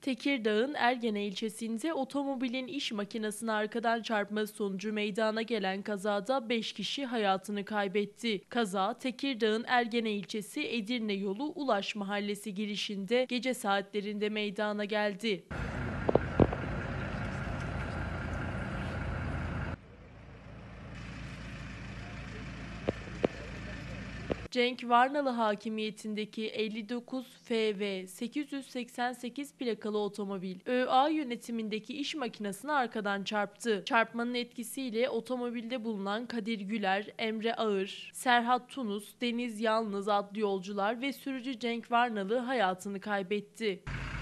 Tekirdağ'ın Ergene ilçesinde otomobilin iş makinesine arkadan çarpması sonucu meydana gelen kazada 5 kişi hayatını kaybetti. Kaza Tekirdağ'ın Ergene ilçesi Edirne yolu Ulaş Mahallesi girişinde gece saatlerinde meydana geldi. Cenk Varnalı hakimiyetindeki 59 FV 888 plakalı otomobil ÖA yönetimindeki iş makinesine arkadan çarptı. Çarpmanın etkisiyle otomobilde bulunan Kadir Güler, Emre Ağır, Serhat Tunus, Deniz Yalnız adlı yolcular ve sürücü Cenk Varnalı hayatını kaybetti.